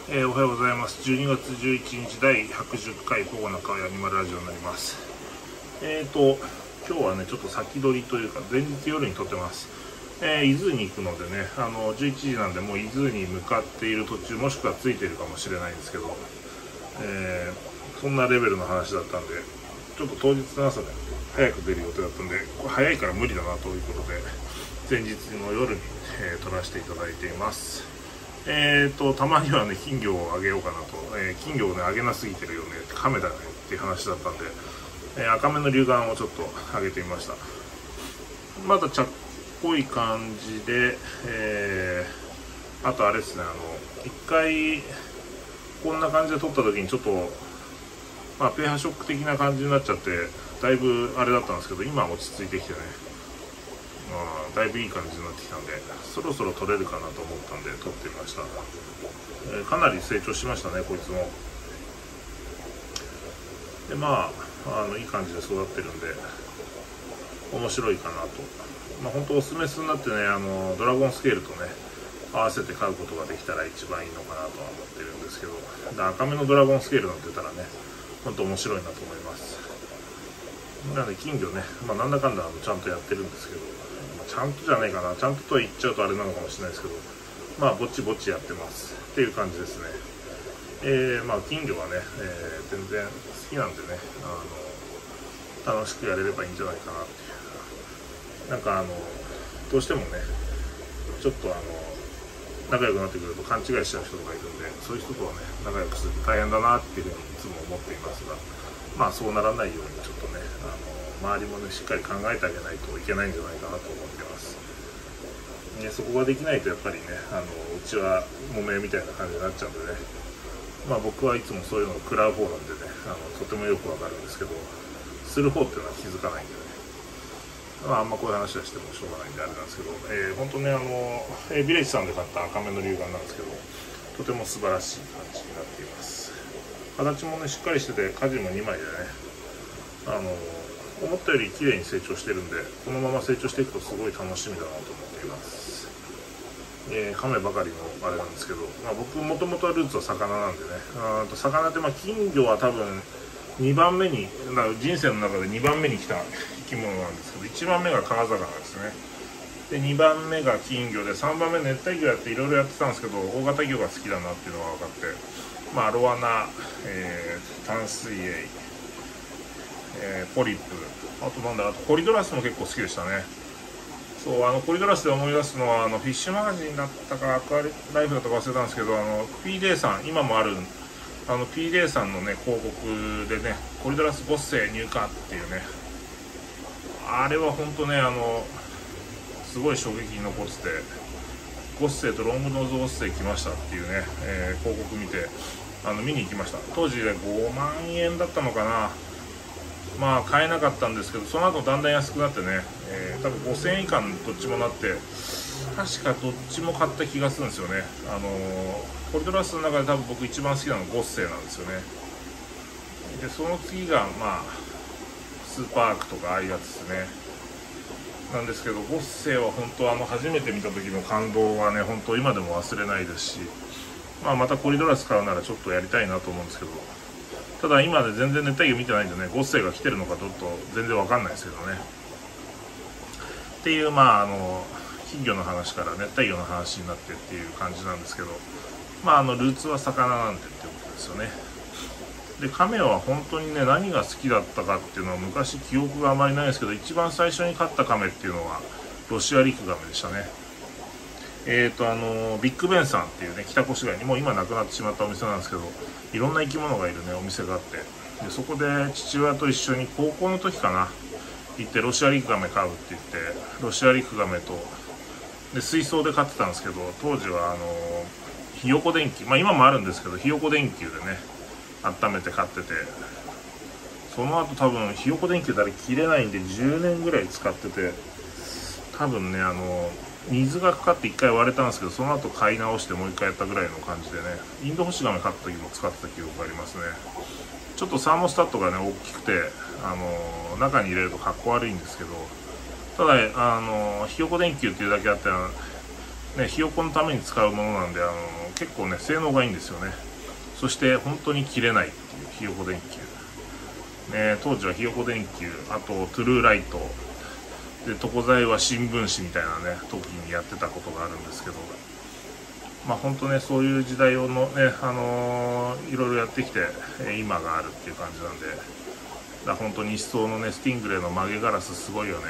おはようございます。12月11日第110回保護中アニマルラジオになります。今日はね、ちょっと先取りというか、前日夜に撮ってます。伊豆に行くのでね、11時なんで、もう伊豆に向かっている途中、もしくはついているかもしれないんですけど、そんなレベルの話だったんで、ちょっと当日の朝ね、早く出る予定だったんで、これ早いから無理だなということで、前日の夜に、撮らせていただいています。たまにはね、金魚をあげようかなと、金魚をね、あげなすぎてるよね、亀だねっていう話だったんで、赤目の龍眼をちょっとあげてみました。まだ茶っぽい感じで、あとあれですね、一回、こんな感じで撮った時にちょっと、pH ショック的な感じになっちゃって、だいぶあれだったんですけど、今は落ち着いてきてね、だいぶいい感じになってきたんで、そろそろ取れるかなと思ったんで取ってみました。かなり成長しましたね、こいつも。で、いい感じで育ってるんで面白いかなと。本当オスメスになってね、ドラゴンスケールとね合わせて飼うことができたら一番いいのかなとは思ってるんですけど、赤目のドラゴンスケールなんて言ったらね、本当面白いなと思います。なので金魚ね、なんだかんだちゃんとやってるんですけど、ちゃんとじゃないかな、ちゃんとと言っちゃうとあれなのかもしれないですけど、ぼちぼちやってますっていう感じですね。金魚はね、全然好きなんでね、楽しくやれればいいんじゃないかなっていう。どうしてもね、ちょっと仲良くなってくると勘違いしちゃう人とかいるんで、そういう人とはね、仲良くすると大変だなっていうふうにいつも思っていますが、そうならないようにちょっとね、周りもね、しっかり考えてあげないといけないんじゃないかなと思ってます。そこができないとやっぱりね、うちは揉めみたいな感じになっちゃうんでね、僕はいつもそういうのを食らう方なんでね、とてもよくわかるんですけど、する方っていうのは気づかないんでね、あんまこういう話はしてもしょうがないんであれなんですけど、本当ね、ビレッジさんで買った赤目の龍眼なんですけど、とても素晴らしい感じになっています。形もね、しっかりしてて、舵も2枚でね、思ったより綺麗に成長してるんで、このまま成長していくとすごい楽しみだなと思っています。亀ばかりのあれなんですけど、僕もともとはルーツは魚なんでね、魚って金魚は多分2番目に、人生の中で2番目に来た生き物なんですけど、1番目が川魚ですね。で、2番目が金魚で、3番目熱帯魚やっていろいろやってたんですけど、大型魚が好きだなっていうのが分かって、アロワナ、淡水エイ、ポリプ、あとコリドラスも結構好きでしたね。そう、コリドラスで思い出すのは、フィッシュマガジンだったか、アクアライフだったか忘れたんですけど、P-Day さん、今もある、P-Day さんのね、広告でね、コリドラスボッセ入荷っていうね、あれは本当ね、すごい衝撃に残ってて、ゴッセイとロングノーズゴッセイ来ましたっていうね、広告見て、見に行きました。当時で5万円だったのかな。買えなかったんですけど、その後だんだん安くなってね、多分5000円以下にどっちもなって、確かどっちも買った気がするんですよね。コリドラスの中で多分僕一番好きなのはゴッセイなんですよね。で、その次がスーパーアークとかああいうやつですね。なんですけど、ゴッセイは本当初めて見た時の感動はね、本当今でも忘れないですし、またコリドラス買うならちょっとやりたいなと思うんですけど、ただ今ね、全然熱帯魚見てないんでね、ゴッセイが来てるのかちょっと全然わかんないですけどね。っていう、金魚の話から熱帯魚の話になってっていう感じなんですけど、ルーツは魚なんでってことですよね。で、亀は本当にね、何が好きだったかっていうのは昔記憶があまりないですけど、一番最初に飼った亀っていうのはロシアリクガメでしたね。ビッグベンさんっていうね、北越谷にもう今なくなってしまったお店なんですけど、いろんな生き物がいるね、お店があって、でそこで父親と一緒に高校の時かな、行ってロシアリクガメ飼うって言って、ロシアリクガメと、で、水槽で飼ってたんですけど、当時はひよこ電球、今もあるんですけど、ひよこ電球でね、温めて飼ってて、その後多分ひよこ電球だけ切れないんで10年ぐらい使ってて、多分ね、水がかかって1回割れたんですけど、その後買い直してもう1回やったぐらいの感じでね、インドホシガメ飼った時も使ってた記憶がありますね。ちょっとサーモスタットがね、大きくて、中に入れるとかっこ悪いんですけど、ただ、ひよこ電球っていうだけあって、ね、ひよこのために使うものなんで、 結構ね性能がいいんですよね。そして本当に切れないっていうひよこ電球、当時はひよこ電球、あとトゥルーライトで、床材は新聞紙みたいなね時にやってたことがあるんですけど、本当ねそういう時代をのねいろいろやってきて今があるっていう感じなんで、本当に一層のねスティングレーの曲げガラスすごいよね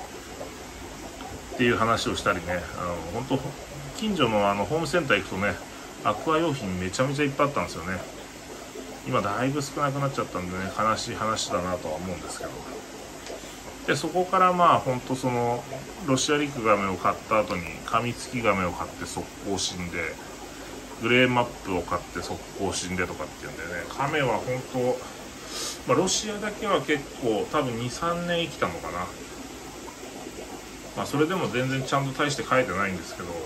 っていう話をしたりね、本当近所のホームセンター行くとねアクア用品めちゃめちゃいっぱいあったんですよね。今だいぶ少なくなっちゃったんでね、悲しい話だなとは思うんですけど、でそこから本当そのロシアリクガメを買った後にカミツキガメを買って速攻死んで、グレーマップを買って速攻死んでとかっていうんでね、カメは本当、ロシアだけは結構多分 2,3 年生きたのかな。それでも全然ちゃんと大して飼えてないんですけど、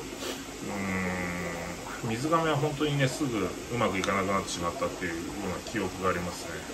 水ガメは本当にねすぐうまくいかなくなってしまったっていうような記憶がありますね。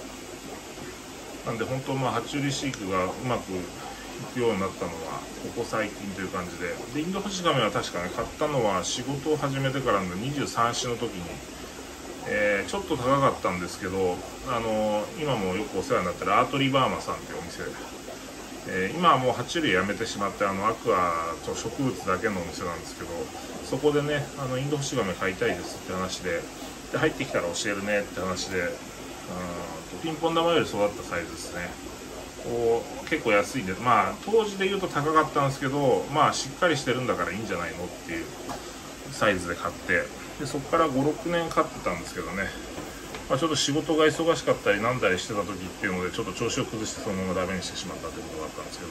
なんで本当爬虫類飼育がうまくいくようになったのはここ最近という感じで、インドホシガメは確かね買ったのは仕事を始めてからの23歳の時に、ちょっと高かったんですけど、今もよくお世話になってるアートリバーマさんっていうお店、今はもう爬虫類やめてしまってアクアと植物だけのお店なんですけど、そこでねインドホシガメ飼いたいですって話で、入ってきたら教えるねって話で、ピンポン玉より育ったサイズですね。結構安いんで、当時で言うと高かったんですけど、しっかりしてるんだからいいんじゃないのっていうサイズで買って、でそこから5、6年飼ってたんですけどね、ちょっと仕事が忙しかったりなんだりしてた時っていうのでちょっと調子を崩してそのままダメにしてしまったということがあったんですけど、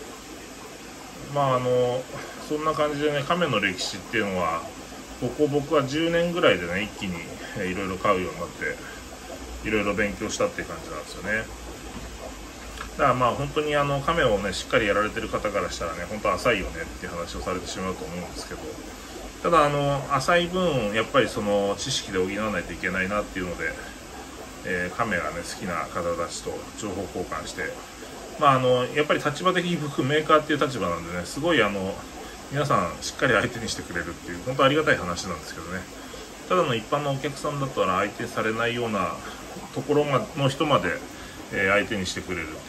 そんな感じでね、カメの歴史っていうのは僕は10年ぐらいでね一気にいろいろ飼うようになっていろいろ勉強したっていう感じなんですよね。だから本当にカメをねしっかりやられてる方からしたらね本当浅いよねっていう話をされてしまうと思うんですけど、ただ浅い分やっぱりその知識で補わないといけないなっていうので、カメがね好きな方たちと情報交換して、やっぱり立場的に僕メーカーっていう立場なんでね、すごい皆さんしっかり相手にしてくれるっていう本当ありがたい話なんですけどね、ただの一般のお客さんだったら相手されないようなところの人まで、相手にしてくれるっていう、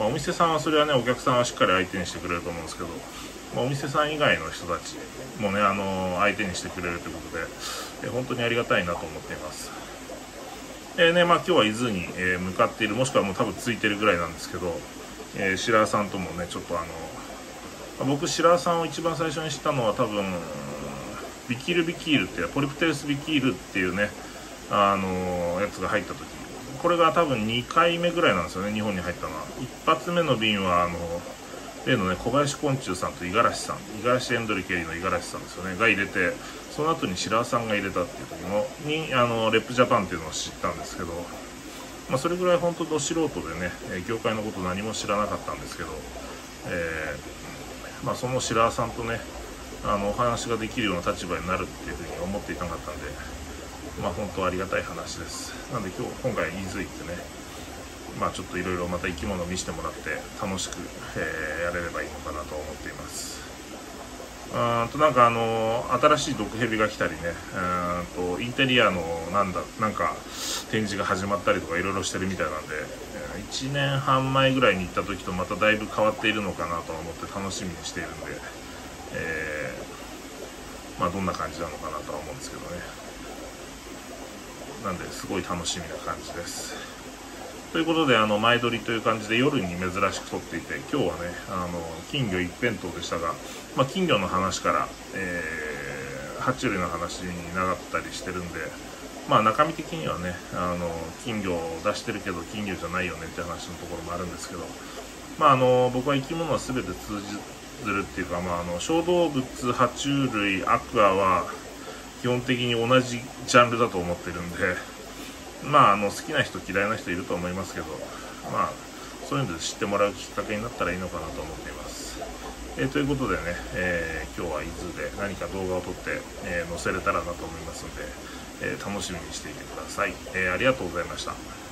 お店さんはそれはねお客さんはしっかり相手にしてくれると思うんですけど、お店さん以外の人たちもね相手にしてくれるということで、本当にありがたいなと思っています。今日は伊豆に、向かっている、もしくはもう多分ついてるぐらいなんですけど、白輪さんともねちょっと僕白輪さんを一番最初に知ったのは多分ビキールってポリプテウスビキールっていうねやつが入った時、これが多分2回目ぐらいなんですよね、日本に入ったのは。一発目の便は例のね小林昆虫さんと五十嵐エンドリケリーの五十嵐さんですよねが入れて、その後に白輪さんが入れたっていう時にレップジャパンっていうのを知ったんですけど、それぐらい本当ど素人でね業界のこと何も知らなかったんですけど、その白輪さんとねお話ができるような立場になるっていうふうに思っていなかったんで、本当ありがたい話です。なんで今回伊豆行ってね、ちょっといろいろまた生き物を見せてもらって楽しく、やれればいいのかなと思っています。なんか新しい毒蛇が来たりね、インテリアのなんか展示が始まったりとかいろいろしてるみたいなんで、1年半前ぐらいに行った時とまただいぶ変わっているのかなと思って楽しみにしているんで、どんな感じなのかなとは思うんですけどね。なんですごい楽しみな感じです。ということで前撮りという感じで夜に珍しく撮っていて、今日はね金魚一辺倒でしたが、金魚の話から、爬虫類の話になったりしてるんで、中身的にはね金魚を出してるけど金魚じゃないよねって話のところもあるんですけど、僕は生き物は全て通じるっていうか、小動物、爬虫類、アクアは基本的に同じジャンルだと思ってるんで、好きな人嫌いな人いると思いますけど、そういうので知ってもらうきっかけになったらいいのかなと思っています。ということでね、今日は伊豆で何か動画を撮って、載せれたらなと思いますので、楽しみにしていてください。ありがとうございました。